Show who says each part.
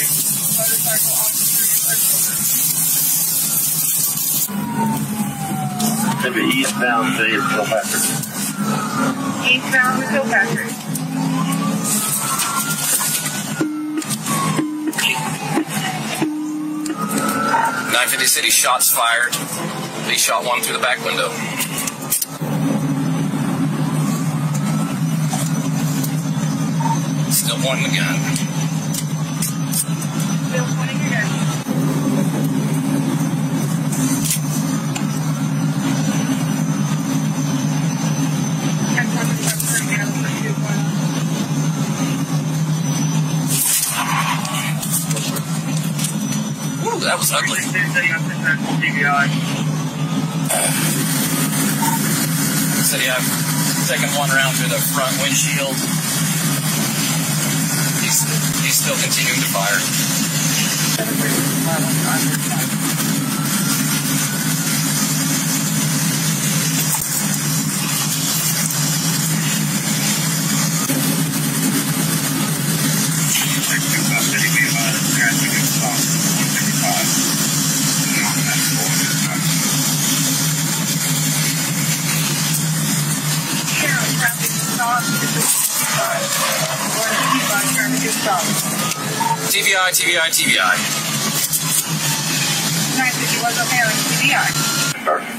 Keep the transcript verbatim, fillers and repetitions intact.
Speaker 1: Motorcycle off the street.
Speaker 2: Maybe eastbound to Kilpatrick.
Speaker 1: Eastbound to Kilpatrick.
Speaker 3: nine fifty City, shots fired. They shot one through the back window. Still pointing the gun.
Speaker 1: Still pointing your gun.
Speaker 3: Ooh, that was ugly. Said you have taken one round through the front windshield. He's, he's still continuing to fire. T V I, T V I, T V I.
Speaker 1: nine fifty was okay on T V I.